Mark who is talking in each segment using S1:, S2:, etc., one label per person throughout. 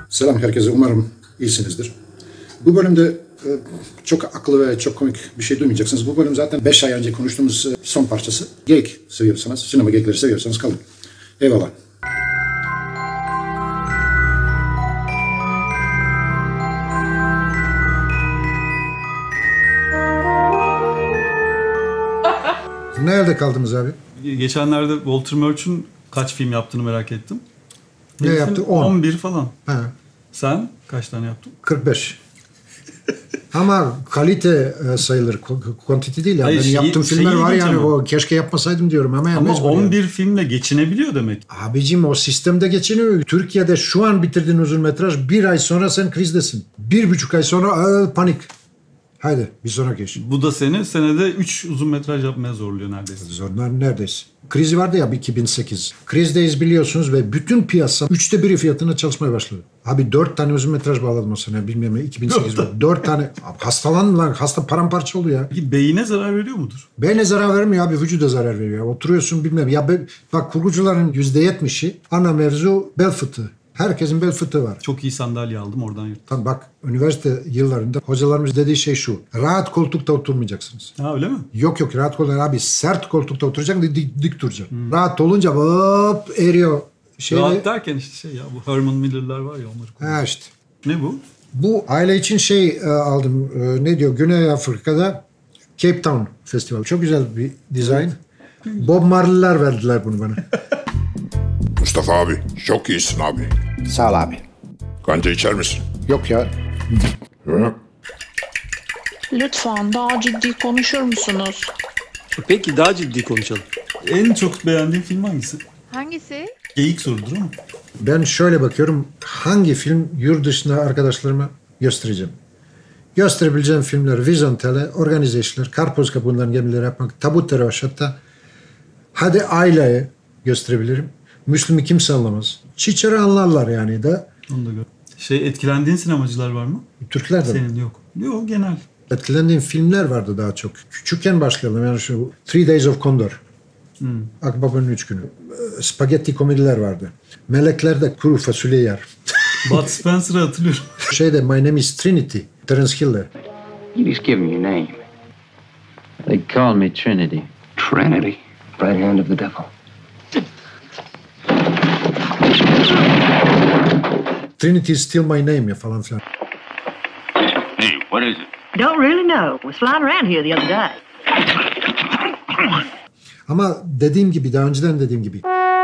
S1: Selam herkese, umarım iyisinizdir. Bu bölümde çok akıllı ve çok komik bir şey duymayacaksınız. Bu bölüm zaten 5 ay önce konuştuğumuz son parçası. Geyik seviyorsanız, sinema geyikleri seviyorsanız kalın. Eyvallah. Nerede kaldınız abi?
S2: Geçenlerde Walter Murch'un kaç film yaptığını merak ettim.
S1: Ne yaptı? 10.
S2: 11 falan.
S1: Ha.
S2: Sen kaç tane yaptın?
S1: 45. Ama kalite sayılır, quantity değil. Yani. Benim yaptığım filmler var yani, o keşke yapmasaydım diyorum ama
S2: 11 filmle geçinebiliyor demek.
S1: Abicim o sistemde geçiniyor. Türkiye'de şu an bitirdiğin uzun metraj, bir ay sonra sen krizdesin. 1,5 ay sonra panik. Haydi bir sonraki iş.
S2: Bu da seni senede 3 uzun metraj yapmaya zorluyor neredeyse.
S1: Zorlar neredeyse. Krizi vardı ya 2008. Krizdeyiz biliyorsunuz ve bütün piyasa 1/3 fiyatına çalışmaya başladı. Abi 4 tane uzun metraj bağladım o sene. Bilmiyorum 2008. 4 tane. Hastalan lan. Hasta paramparça oluyor ya.
S2: Peki beyine zarar veriyor mudur?
S1: Beyne zarar vermiyor abi. Vücuda zarar veriyor. Oturuyorsun bilmem. Ya bak kurgucuların %70'i ana mevzu bel fıtığı. Herkesin bel fıtığı var.
S2: Çok iyi sandalye aldım oradan yırttım.
S1: Tamam bak üniversite yıllarında hocalarımız dediği şey şu. Rahat koltukta oturmayacaksınız.
S2: Ha öyle mi?
S1: Yok rahat koltukta abi, sert koltukta oturacaksın, dik duracaksın. Rahat olunca hop eriyor.
S2: Rahat derken işte ya bu Herman Miller'lar var ya onları.
S1: Ha işte.
S2: Ne bu?
S1: Bu aile için aldım. Ne diyor? Güney Afrika'da Cape Town Festival. Çok güzel bir dizayn. Bob Marley'ler verdiler bunu bana.
S3: Mustafa abi, çok iyisin abi.
S1: Sağ ol abi.
S3: Kanca içer misin?
S1: Yok ya.
S3: Hı?
S4: Lütfen daha ciddi konuşur musunuz?
S5: Peki daha ciddi konuşalım.
S2: En çok beğendiğin film hangisi?
S6: Hangisi?
S2: Geyik sorudur ama.
S1: Ben şöyle bakıyorum. Hangi film yurt dışında arkadaşlarıma göstereceğim? Gösterebileceğim filmler Vizontele, organize işler, karpuz kabuğundan gemileri yapmak, tabut hatta. Hadi aileye gösterebilirim. Müslüm'ü kimse anlamaz. Çiçeri anlarlar yani de.
S2: Onu da gör. Etkilendiğin sinemacılar var mı?
S1: Türkler de.
S2: Senin yok. Yok genel.
S1: Etkilendiğim filmler vardı daha çok. Küçükken başlayalım yani şu Three Days of Condor. Akbaba'nın 3 günü. Spagetti komediler vardı. Melekler'de kuru fasulye yer.
S2: Bud Spencer'ı hatırlıyorum.
S1: My Name is Trinity. Terence Hill'le.
S7: You just give me your name.
S8: They call me Trinity.
S7: Trinity. Right hand of the devil.
S1: Trinity is still my name ya falan filan.
S7: Hey, what is it?
S9: Don't really know. Was flying around here the other day.
S1: Ama daha önceden dediğim gibi.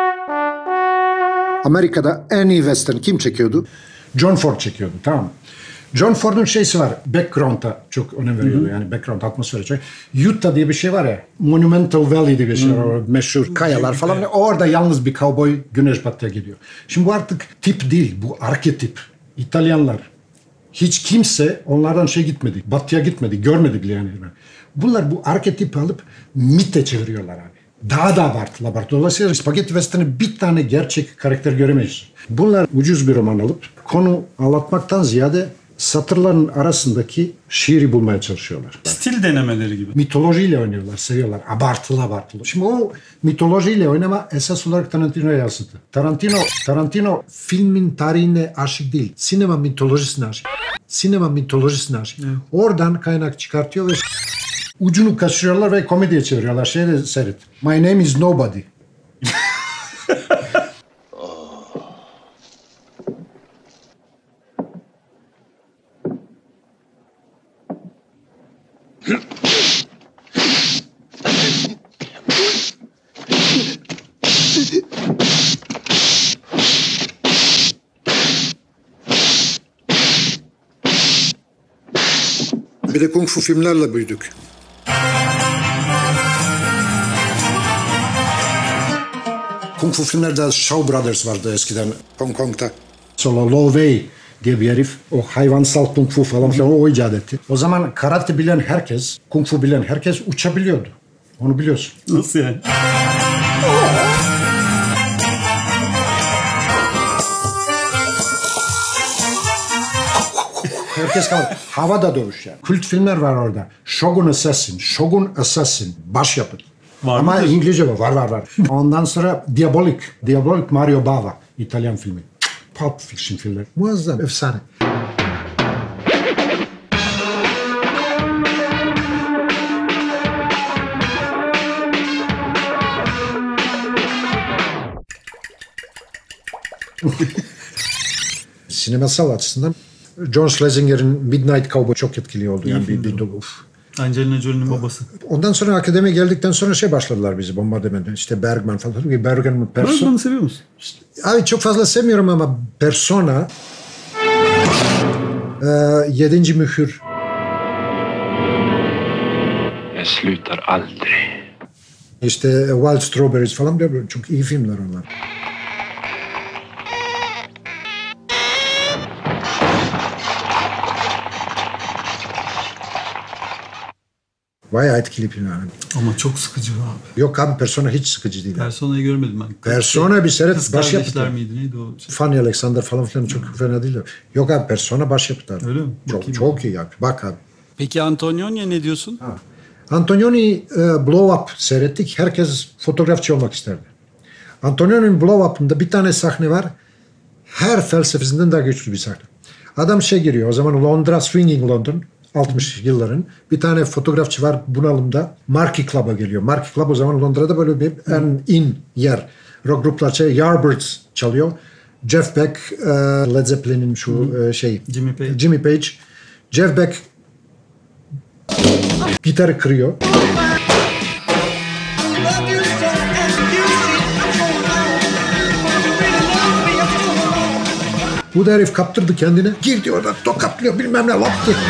S1: Amerika'da en iyi western kim çekiyordu? John Ford çekiyordu, tamam mı? John Ford'un şeysi var. Background'a çok önem veriyordu. Yani background atmosferi çok. Utah diye bir şey var ya. Monumental Valley diye bir şey var. Meşhur kayalar falan. Orada yalnız bir cowboy güneş batıya gidiyor. Şimdi bu artık tip değil. Bu arketip. İtalyanlar. Hiç kimse onlardan gitmedi. Batıya gitmedi. Görmedi bile yani. Bunlar bu arketipi alıp mite çeviriyorlar abi. Daha da abartılı. Dolayısıyla Spaghetti Western'ı bir tane gerçek karakter göremeyiz. Bunlar ucuz bir roman alıp konu anlatmaktan ziyade satırların arasındaki şiiri bulmaya çalışıyorlar.
S2: Stil denemeleri gibi.
S1: Mitolojiyle oynuyorlar, seviyorlar. Abartılı. Şimdi o mitolojiyle oynama esas olarak Tarantino'ya yansıdı. Tarantino filmin tarihine aşık değil. Sinema mitolojisine aşık. Evet. Oradan kaynak çıkartıyor ve ucunu kaçırıyorlar ve komediye çeviriyorlar. Seyret. My name is nobody. Bir de kung fu filmlerle büyüdük. Kung fu filmlerde Shaw Brothers vardı eskiden Hong Kong'da. Sonra Lo Wei diye bir herif o hayvansal kung fu falan o icat etti. O zaman karate bilen herkes, kung fu bilen herkes uçabiliyordu. Onu biliyorsun.
S2: Nasıl yani?
S1: Herkes kalır. Havada dövüş yani. Kült filmler var orada. Shogun Assassin. Başyapıt.
S2: Var
S1: ama
S2: mıdır?
S1: İngilizce var. Ondan sonra Diabolik Mario Bava. İtalyan filmi. Pulp Fiction filmler. Muazzam, efsane. Sinemasal açısından John Schlesinger'in Midnight Cowboy çok etkili oldu. Yani
S2: Angelina Jolie'nin babası.
S1: Ondan sonra akademiye geldikten sonra başladılar bizi bombardıman. İşte Bergman falan. Bergman'ı
S2: Bergman'ı seviyor musun?
S1: Abi çok fazla sevmiyorum ama Persona 7. Mühür.
S7: Jag slutar aldrig.
S1: İşte Wild Strawberries falan çok iyi filmler onlar. Bayağı etkili filmler.
S2: Ama çok sıkıcı abi.
S1: Yok abi Persona hiç sıkıcı değil.
S2: Persona'yı görmedim ben.
S1: Persona bir seyret
S2: Kız
S1: başyapıt.
S2: kardeşler miydi neydi o?
S1: Fanny Alexander falan filan çok fena değil. Yok abi Persona başyapıt abi.
S2: Öyle mi?
S1: Çok,
S2: Bakayım.
S1: çok iyi abi. Bak abi.
S5: Peki Antonioni ne diyorsun?
S1: Antonioni Blow Up seyrettik. Herkes fotoğrafçı olmak isterdi. Antonioni'nin Blow Up'ında bir tane sahne var. Her felsefesinden daha güçlü bir sahne. Adam giriyor. O zaman Londra, Swinging London. 60 yılların. Bir tane fotoğrafçı var bunalımda. Marquee Club'a geliyor. Marquee Club o zaman Londra'da böyle bir in yer. Rock gruplar Yardbirds çalıyor. Jeff Beck, Led Zeppelin'in Jimmy Page. Jeff Beck gitarı kırıyor. Bu da herif kaptırdı kendini. Girdi orada tokatlıyor bilmem ne lap diye.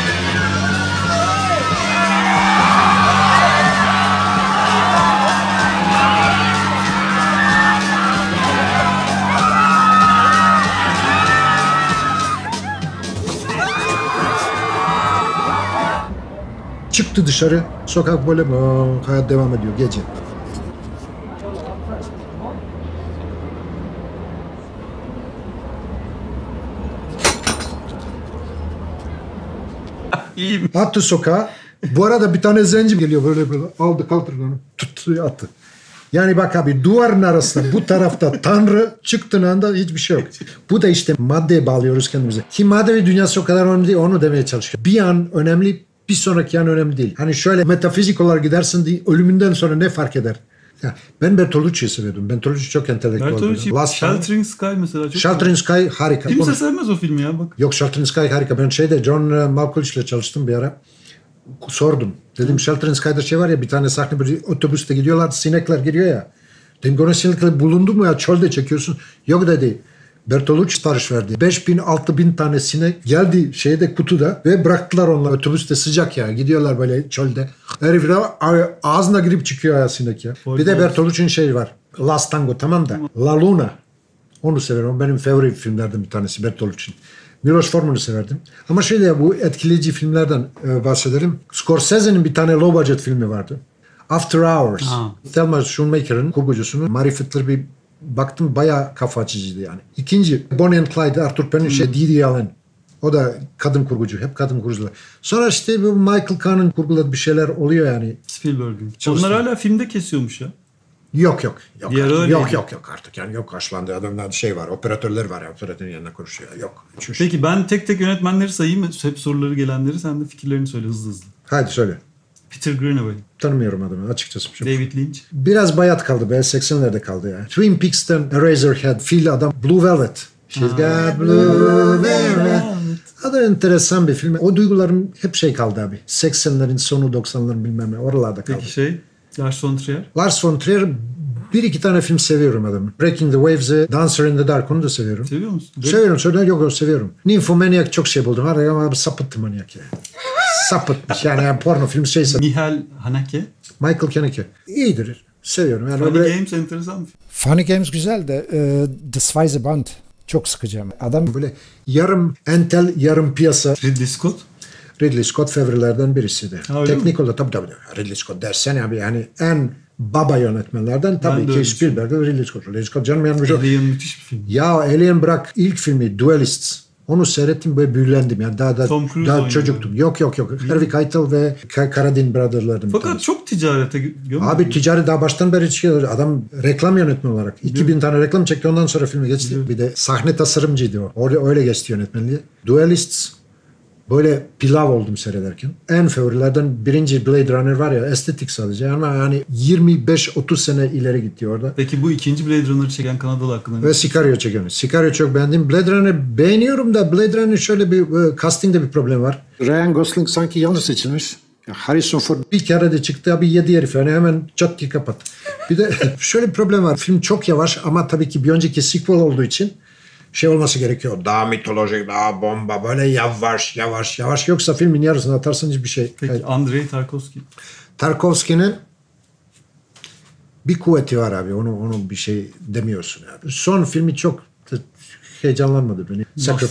S1: Çıktı dışarı. Sokak böyle hayat devam ediyor gece.
S2: İyiyim.
S1: Attı sokağa. Bu arada bir tane zenci geliyor böyle aldı kaldırdı onu. Tuttu attı. Yani bak abi duvarın arasında bu tarafta Tanrı çıktığın anda hiçbir şey yok. Bu da işte maddeye bağlıyoruz kendimizi. Ki maddeye dünyası o kadar önemli değil onu demeye çalışıyor. Bir an önemli bir sonraki an önemli değil. Hani şöyle metafizik olarak gidersin diye ölümünden sonra ne fark eder? Ya, ben Bertolucci'yi seviyordum. Bertolucci çok entelektüel.
S2: Bertolucci, Sheltering Sky mesela çok
S1: Sheltering Sky harika.
S2: Kimse sevmez o filmi ya bak.
S1: Yok Sheltering Sky harika. Ben John Malkovich ile çalıştım bir ara. Sordum. Dedim Sheltering Sky'da var ya bir tane sahne bir otobüste gidiyorlar. Sinekler giriyor ya. Dedim ki sinekler bulundu mu ya? Çölde çekiyorsun. Yok dedi. Bertolucci sipariş verdi. 5.000 6.000 tane sinek geldi kutuda ve bıraktılar onlar otobüste sıcak ya. Gidiyorlar böyle çölde. Herifler ağzına girip çıkıyor ya sinek ya. Bir de Bertolucci'nin var. Last Tango tamam da. La Luna. Onu severim. O benim favori filmlerden bir tanesi Bertolucci'nin. Milos Forman'ı severdim. Ama bu etkileyici filmlerden bahsedelim. Scorsese'nin bir tane low budget filmi vardı. After Hours. Thelma Schoonmaker'ın kurgucusunun marifetleri bir baktım bayağı kafa açıcıydı yani. İkinci Bonnie and Clyde, Arthur Penn, Didi Allen. O da kadın kurgucu. Hep kadın kurgucular. Sonra bu Michael Kahn'ın kurguladığı bir şeyler oluyor yani.
S2: Spielberg'in. Onlar hala filmde kesiyormuş ya.
S1: Yok. Yok
S2: artık.
S1: Yani yok karşılandı. Adamlar var. Operatörler var ya. Operatörün yanına konuşuyor. Yok.
S2: Peki ben tek tek yönetmenleri sayayım. Hep soruları gelenleri sen de fikirlerini söyle hızlı.
S1: Haydi söyle.
S2: Peter Greenaway.
S1: Tanımıyorum adamı açıkçası.
S2: David Lynch.
S1: Biraz bayat kaldı be. 80'lerde kaldı ya. Twin Peaks'ten Eraserhead. Fil adam. Blue Velvet. She's got blue velvet. Adı enteresan bir film. O duygularım hep kaldı abi. 80'lerin sonu 90'ların bilmem ne. Oralarda kaldı.
S2: Peki Lars von Trier.
S1: Lars von Trier bir iki tane film seviyorum adamı. Breaking the Waves'ı, Dancer in the Dark onu da seviyorum.
S2: Seviyor musun?
S1: Seviyorum. Seviyorum. Nymphomaniac çok buldum. Ama sapıttı manyak ya. Sapıtmış yani porno film
S2: Michael Haneke.
S1: Michael Haneke. İyidir. Seviyorum. Yani
S2: Funny Games enteresan bir film.
S1: Funny Games güzel de The Zweite Band çok sıkıcı. Adam böyle yarım entel yarım piyasa. Ridley Scott favorilerden birisiydi. Teknik olarak tabii. Ridley Scott dersen abi yani en baba yönetmenlerden tabii ki Spielberg ve Ridley Scott. Ridley Scott canım yanmış.
S2: Alien müthiş bir film.
S1: Ya Alien bırak ilk filmi Duelists. Onu seyrettim böyle büyülendim yani daha
S2: Tom Cruise
S1: daha
S2: oynuyor.
S1: çocuktum. Yok. Harvey Keitel ve Carradine Brother'lardan bir
S2: Fakat
S1: tanesi.
S2: çok ticarete gömüyor.
S1: Abi ticari daha baştan beri çıkıyor. Adam reklam yönetmeni olarak. 2000 tane reklam çekti ondan sonra filme geçti. Bir de sahne tasarımcıydı o. Orada öyle geçti yönetmenliği. Duelists böyle pilav oldum seyrederken. En favorilerden birinci Blade Runner var ya estetik sadece ama yani 25-30 sene ileri gitti orada.
S2: Peki bu ikinci Blade Runner'ı çeken Kanadalı hakkında
S1: Ve Sicario çekiyorum. Sicario çok beğendim. Blade Runner beğeniyorum da Blade Runner şöyle bir castingde bir problem var. Ryan Gosling sanki yanlış seçilmiş. Harrison Ford bir kere de çıktı abi yedi herif yani hemen çat diye kapat. Bir de şöyle bir problem var. Film çok yavaş ama tabii ki bir önceki sequel olduğu için şey olması gerekiyor. Daha mitolojik, daha bomba böyle yavaş. Yoksa filmin yarısını atarsan hiçbir şey.
S2: Peki Andrei Tarkovski.
S1: Tarkovski'nin bir kuvveti var abi. Onu bir şey demiyorsun abi. Son filmi çok heyecanlanmadı beni.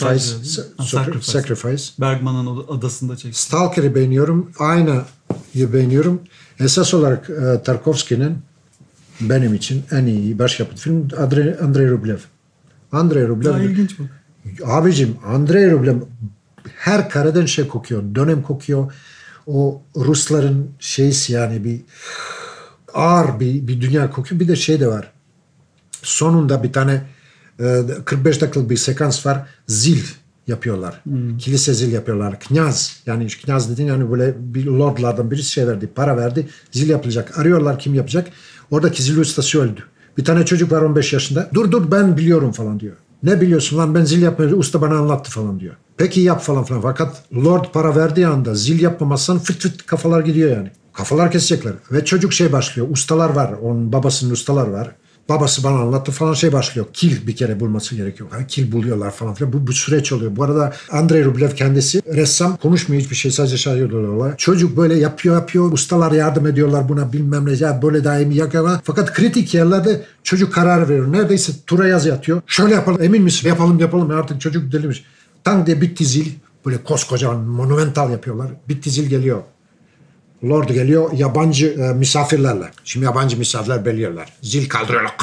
S1: Sacrifice.
S2: Bergman'ın adasında çekti.
S1: Stalker'ı beğeniyorum. Ayna'yı beğeniyorum. Esas olarak Tarkovski'nin benim için en iyi başyapıt film Andrei Rublev. Andrei Rublev.
S2: Daha ilginç bu.
S1: Abicim Andrei Rublev her kareden şey kokuyor. Dönem kokuyor. O Rusların şeysi yani bir ağır bir dünya kokuyor. Bir de şey de var. Sonunda bir tane 45 dakikalık bir sekans var. Zil yapıyorlar. Kilise zil yapıyorlar. Knyaz. Yani knyaz dediğin yani böyle bir lordlardan birisi şey verdi. Para verdi. Zil yapılacak. Arıyorlar kim yapacak. Oradaki zil ustası öldü. Bir tane çocuk var 15 yaşında. Dur ben biliyorum falan diyor. Ne biliyorsun lan ben zil yapmayı usta bana anlattı falan diyor. Peki yap falan. Fakat Lord para verdiği anda zil yapmamazsan fıt kafalar gidiyor yani. Kafalar kesecekler. Ve çocuk şey başlıyor. Ustalar var. Onun babasının ustalar var. Babası bana anlattı falan şey başlıyor. Kil bir kere bulması gerekiyor. Yani kil buluyorlar falan filan. Bu süreç oluyor. Bu arada Andrei Rublev kendisi ressam. Konuşmuyor hiçbir şey. Sadece şaşırıyorlar. Çocuk böyle yapıyor. Ustalar yardım ediyorlar buna bilmem ne. Ya böyle daimi yapıyor. Fakat kritik yerlerde çocuk karar veriyor. Neredeyse tura yazı atıyor. Şöyle yapalım. Emin misin? Yapalım. Artık çocuk delirmiş. Tang diye bitti zil. Böyle koskocaman monumental yapıyorlar. Bitti zil geliyor. Lord geliyor yabancı misafirlerle. Şimdi yabancı misafirler belirler. Zil kaldırıyorlar.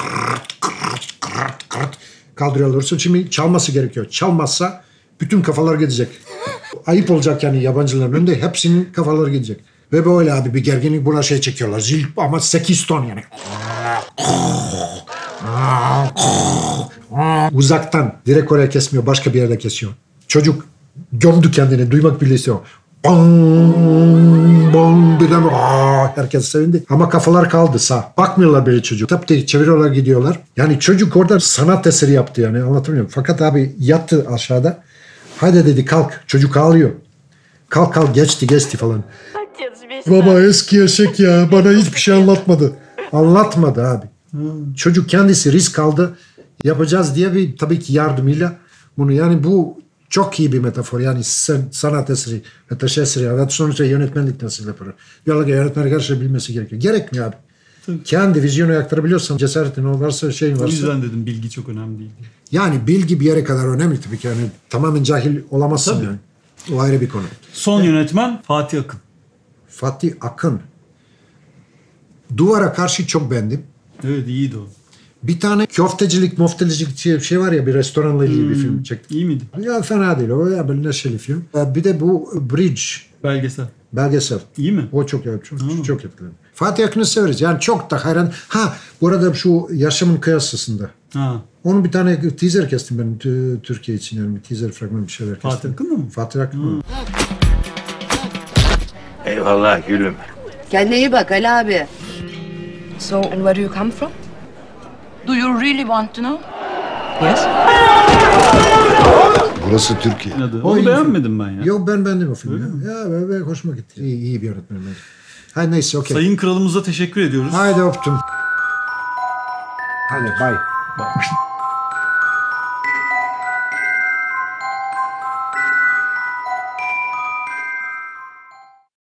S1: Kaldırıyorlar. Şimdi çalması gerekiyor. Çalmazsa bütün kafalar gidecek. Ayıp olacak yani yabancıların önünde. Hepsinin kafaları gidecek. Ve böyle abi bir gerginlik buna şey çekiyorlar. Zil ama 8 ton yani. Uzaktan. Direkt oraya kesmiyor. Başka bir yerde kesiyor. Çocuk gömdü kendini. Duymak bile istiyor. Bong birden herkes sevindi ama kafalar kaldı sağ. Bakmıyorlar böyle çocuk. Tabii çeviriyorlar gidiyorlar. Yani çocuk orada sanat eseri yaptı yani anlatamıyorum. Fakat abi yattı aşağıda. Hadi dedi kalk. Çocuk ağlıyor. Kalk geçti falan. Baba eski eşek ya bana hiçbir şey anlatmadı. Anlatmadı abi. Çocuk kendisi risk aldı. Yapacağız diye bir tabii ki yardımıyla bunu yani bu çok iyi bir metafor. Yani sanat eseri, ateş eseri. Yani sonuçta yönetmenlik nasıl yapılır? Yönetmenlik her şeyi bilmesi gerekiyor. Gerekmiyor abi. Tabii. Kendi vizyonu aktarabiliyorsan cesaretin varsa şeyin varsa.
S2: O yüzden dedim bilgi çok önemli değil.
S1: Yani bilgi bir yere kadar önemli tabii ki. Yani tamamen cahil olamazsın tabii. Yani. O ayrı bir konu.
S2: Son yönetmen Fatih Akın.
S1: Fatih Akın. Duvara karşı çok beğendim.
S2: Evet iyiydi o.
S1: Bir tane köftecilik bir şey var ya bir restoranla ilgili bir film çekti.
S2: İyi miydi?
S1: Ya fena değil o ya böyle neşeli film. Bir de bu Bridge. Belgesel.
S2: İyi mi?
S1: O çok etkili. Fatih Akın'ı severiz. Yani çok da hayran. Bu arada şu Yaşamın Kıyasası'nda. Onun bir tane teaser kestim ben Türkiye için. Yani bir teaser fragman bir şeyler kestim.
S2: Fatih Akın'la mı?
S1: Fatih Akın'la.
S7: Eyvallah gülüm.
S6: Kendine iyi bak Ali abi.
S10: So, where do you come from? Do you really want to know?
S6: Yes.
S3: Burası Türkiye.
S2: Onu beğenmedim ben ya.
S1: Yok ben beğendim o filmi. Ya ben hoşuma gitti. İyi bir yönetmen bence. Hayır neyse okey.
S2: Sayın kralımıza teşekkür ediyoruz.
S1: Haydi öptüm. Hadi bye.
S2: Bye.